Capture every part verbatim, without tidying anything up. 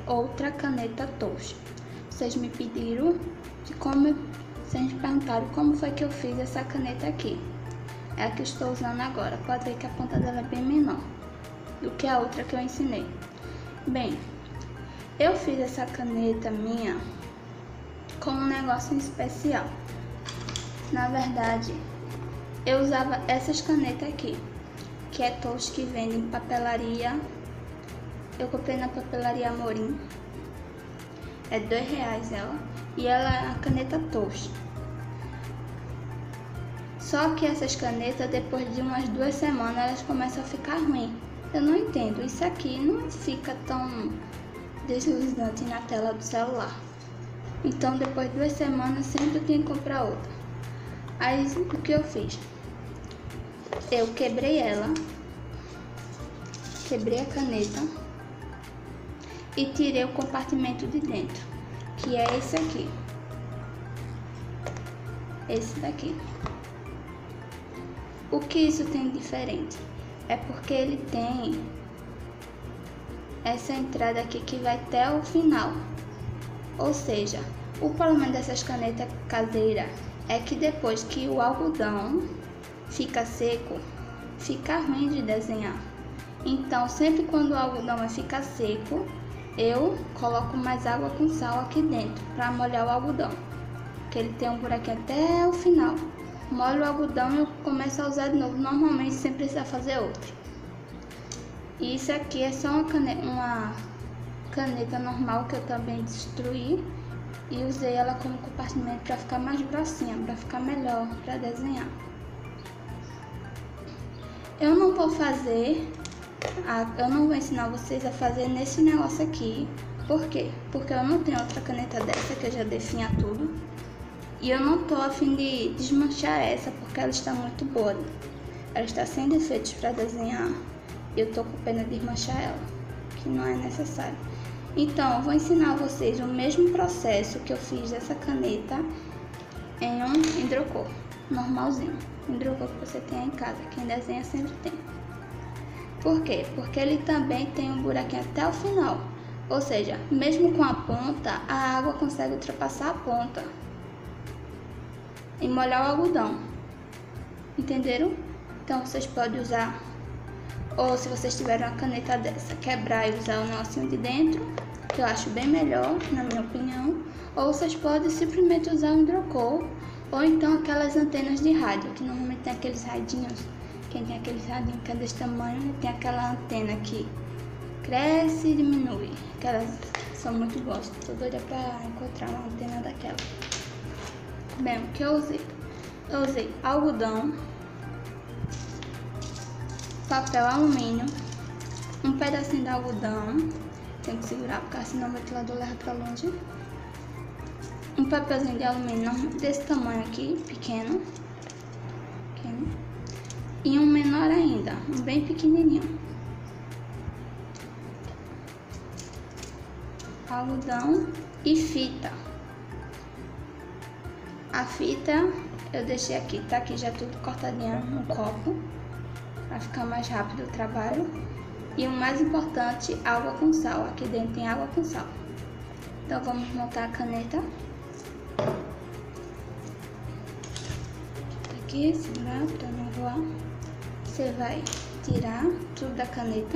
outra caneta Touch. Vocês me pediram de como, vocês me perguntaram como foi que eu fiz essa caneta aqui. É a que eu estou usando agora. Pode ver que a ponta dela é bem menor do que a outra que eu ensinei. Bem, eu fiz essa caneta minha com um negócio especial. Na verdade, eu usava essas canetas aqui, que é Touch, que vende em papelaria. Eu comprei na papelaria Amorim. É dois reais ela. E ela é a caneta Touch. Só que essas canetas, depois de umas duas semanas, elas começam a ficar ruins. Eu não entendo. Isso aqui não fica tão deslumbrante na tela do celular. Então, depois de duas semanas, sempre tem que comprar outra. Aí, o que eu fiz? Eu quebrei ela. Quebrei a caneta. E tirei o compartimento de dentro, que é esse aqui. Esse daqui. O que isso tem de diferente? É porque ele tem essa entrada aqui que vai até o final. Ou seja, o problema dessas canetas caseiras é que depois que o algodão fica seco, fica ruim de desenhar. Então, sempre quando o algodão vai ficar seco, eu coloco mais água com sal aqui dentro para molhar o algodão, que ele tem um buraquinho até o final. Molho o algodão e eu começo a usar de novo, normalmente sem precisar fazer outro. E isso aqui é só uma caneta, uma caneta normal que eu também destruí e usei ela como compartimento para ficar mais grossinha, para ficar melhor para desenhar. Eu não vou fazer, a, eu não vou ensinar vocês a fazer nesse negócio aqui. Por quê? Porque eu não tenho outra caneta dessa que eu já definha tudo. E eu não tô a fim de desmanchar essa porque ela está muito boa. Ela está sem defeitos para desenhar. E eu tô com pena de desmanchar ela, que não é necessário. Então, eu vou ensinar vocês o mesmo processo que eu fiz dessa caneta em um hidrocor normalzinho. Hidrocor que você tem em casa, quem desenha sempre tem. Por quê? Porque ele também tem um buraquinho até o final. Ou seja, mesmo com a ponta, a água consegue ultrapassar a ponta e molhar o algodão. Entenderam? Então vocês podem usar, ou se vocês tiverem uma caneta dessa, quebrar e usar o negocinho de dentro, que eu acho bem melhor, na minha opinião. Ou vocês podem simplesmente usar um hidrocor, ou então aquelas antenas de rádio, que normalmente tem aqueles radinhos. Quem tem aqueles radinhos que é desse tamanho, tem aquela antena que cresce e diminui. Aquelas são muito boas. Tô doida pra encontrar uma antena daquela. Bem, o que eu usei? Eu usei algodão, papel alumínio, um pedacinho de algodão, tem que segurar porque senão o ventilador leva pra longe. Um papelzinho de alumínio desse tamanho aqui, pequeno, pequeno. E um menor ainda, um bem pequenininho. Algodão e fita. A fita eu deixei aqui, tá aqui já tudo cortadinho no copo, para ficar mais rápido o trabalho. E o mais importante, água com sal. Aqui dentro tem água com sal. Então vamos montar a caneta. Aqui, segurar para não voar. Você vai tirar tudo da caneta.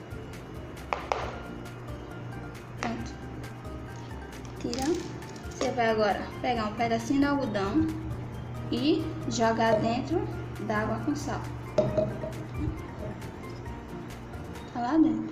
Pronto. Tira. Você vai agora pegar um pedacinho de algodão e jogar dentro da água com sal. Tá lá dentro.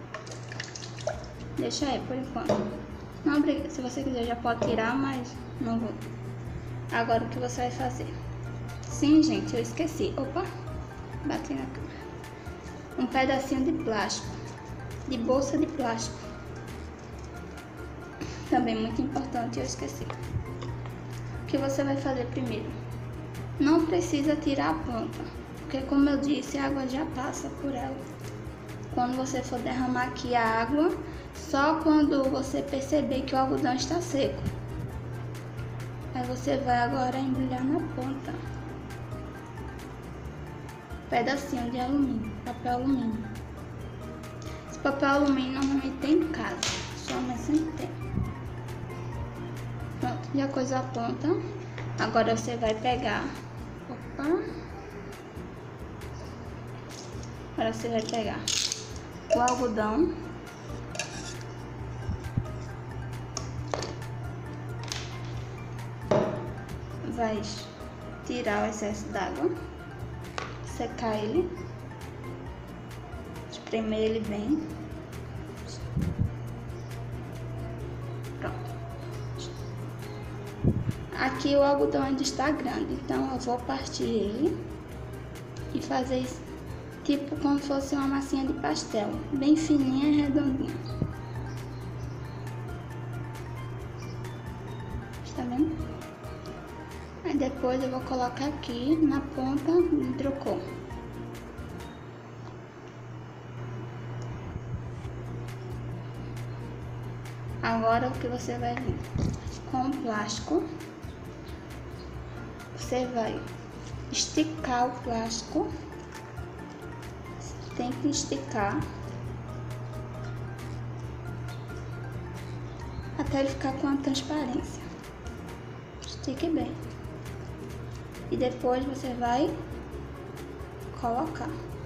Deixa aí por enquanto. Não obriga. Se você quiser já pode tirar, mas não vou. Agora o que você vai fazer? Sim, gente, eu esqueci. Opa, bati na câmera. Um pedacinho de plástico, de bolsa de plástico. Também muito importante, eu esqueci. O que você vai fazer primeiro? Não precisa tirar a ponta, porque como eu disse, a água já passa por ela. Quando você for derramar aqui a água, só quando você perceber que o algodão está seco. Aí você vai agora embrulhar na ponta. Pedacinho de alumínio, papel alumínio. Esse papel alumínio normalmente tem em casa. sua mãe sempre tem. Pronto, já coisou a ponta. Agora você vai pegar. Opa! Agora você vai pegar o algodão. Vai tirar o excesso d'água, secar ele, espremer ele bem. Pronto. Aqui o algodão ainda está grande, então eu vou partir ele e fazer isso, tipo como se fosse uma massinha de pastel, bem fininha e redondinha. Está vendo? Aí depois eu vou colocar aqui na ponta do tricô. Agora o que você vai vir? Com o plástico, você vai esticar o plástico. Tem que esticar até ele ficar com a transparência. Estique bem. E depois você vai colocar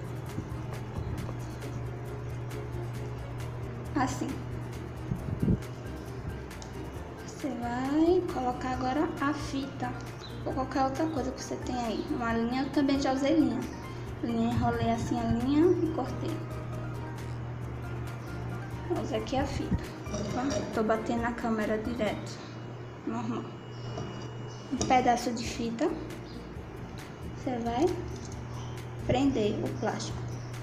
assim. Você vai colocar agora a fita ou qualquer outra coisa que você tem aí. Uma linha, eu também já usei linha. Linha, enrolei assim a linha e cortei. Vou usar aqui a fita. Tô batendo na câmera direto, normal. Um pedaço de fita. Você vai prender o plástico.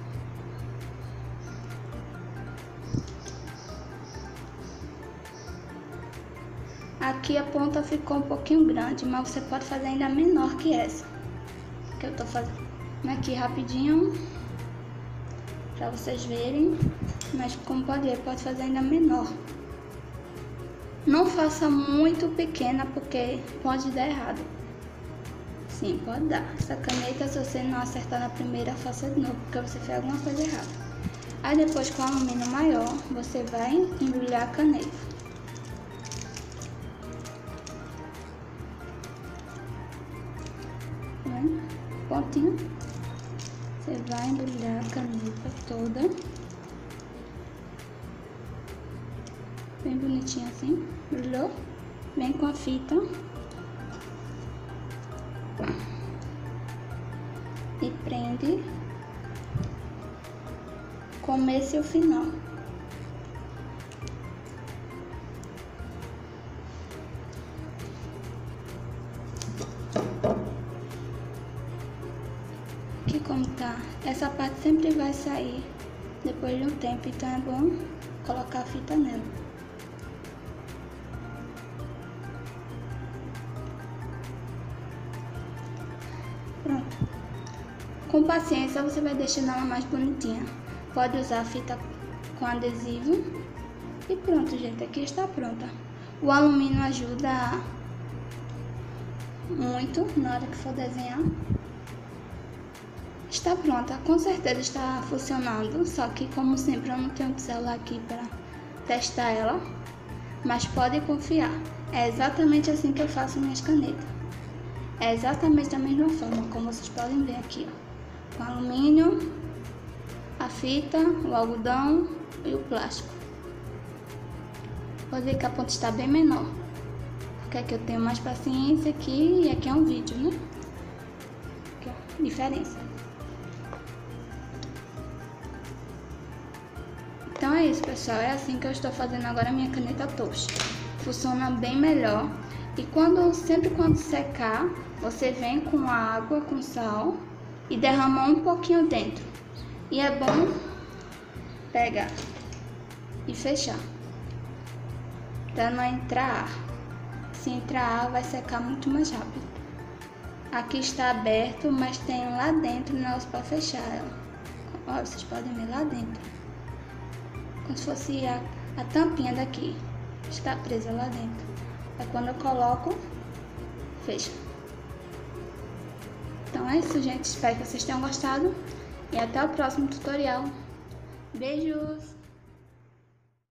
Aqui a ponta ficou um pouquinho grande, mas você pode fazer ainda menor que essa. Que eu tô fazendo aqui rapidinho, pra vocês verem. Mas como pode ver, pode fazer ainda menor. Não faça muito pequena, porque pode dar errado. Sim, pode dar. Essa caneta, se você não acertar na primeira, faça de novo, porque você fez alguma coisa errada. Aí depois, com o alumínio maior, você vai embrulhar a caneta. Tá vendo? Pontinho. Você vai embrulhar a caneta toda. Bem bonitinho assim. Embrulhou. Vem com a fita. E prende começo e o final. Aqui como tá, essa parte sempre vai sair depois de um tempo, então é bom colocar a fita nela. Pronto. Com paciência você vai deixando ela mais bonitinha. Pode usar a fita com adesivo. E pronto, gente, aqui está pronta. O alumínio ajuda muito na hora que for desenhar. Está pronta, com certeza está funcionando. Só que, como sempre, eu não tenho o celular aqui para testar ela. Mas pode confiar, é exatamente assim que eu faço minhas canetas. É exatamente da mesma forma, como vocês podem ver aqui, ó. Com alumínio, a fita, o algodão e o plástico. Pode ver que a ponta está bem menor, porque aqui eu tenho mais paciência aqui e aqui é um vídeo, né? Aqui, ó, diferença. Então é isso, pessoal, é assim que eu estou fazendo agora a minha caneta Touch. Funciona bem melhor. E quando, sempre quando secar, você vem com a água, com sal e derrama um pouquinho dentro. E é bom pegar e fechar, para não entrar ar. Se entrar ar, vai secar muito mais rápido. Aqui está aberto, mas tem lá dentro negócio para fechar ela. Ó, vocês podem ver lá dentro. Como se fosse a, a tampinha daqui. Está presa lá dentro. Aí quando eu coloco, fecha. Então é isso, gente. Espero que vocês tenham gostado. E até o próximo tutorial. Beijos!